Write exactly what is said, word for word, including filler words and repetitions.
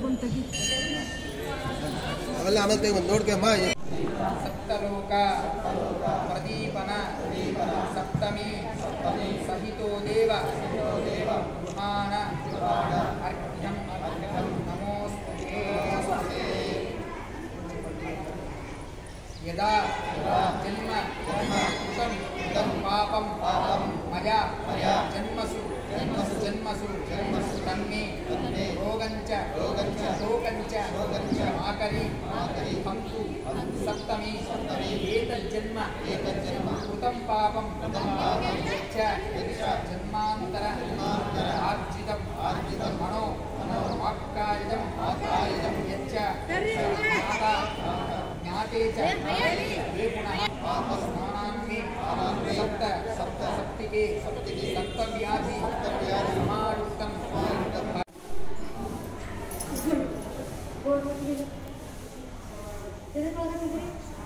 ಅವೆಲ್ಲ ಆಮೇಲೆ ತೆಗೆದು ನೋಡ್ಕಮ್ಮ. ಸಪ್ತಲೋಕ ಪ್ರದೀಪನ ಸಪ್ತಮಿ ಸಹಿತೋ ದೇವ ಗೃಹಾಣ ಅರ್ಘ್ಯಂ ನಮೋಸ್ತುತೇ. ಯದಾ ಜನ್ಮ ಕೃತಂ ಪಾಪಂ ಮಯಾ ಜನ್ಮಸು ಜನ್ಮಸು ತನ್ಮೇ ರೋಗಂಚ ಶೋಕಂಚ ಮಾಕರಿ ಹಂತು ಸಪ್ತಮಿ ಏತಜ್ಜನ್ಮ ಕೃತಂ ಪಾಪಂ ಯಚ್ಚ ಜನ್ಮಾಂತರ ಆರ್ಜಿತಂ ಮನೋ ವಾಕ್ಕಾಯಜಂ ಯಚ್ಚ ಮಾತಾ ಜ್ಞಾತೆ ಚ ಯೇ ಪುನಃ ಸ್ನಾನಾನ್ಮೇ ಸಪ್ತ ಸಪ್ತ ಸಪ್ತಿಕೆ ಸಪ್ತವ್ಯಾಧಿ ಸಮಾರುಕ್ತಂ. ¿Tienes para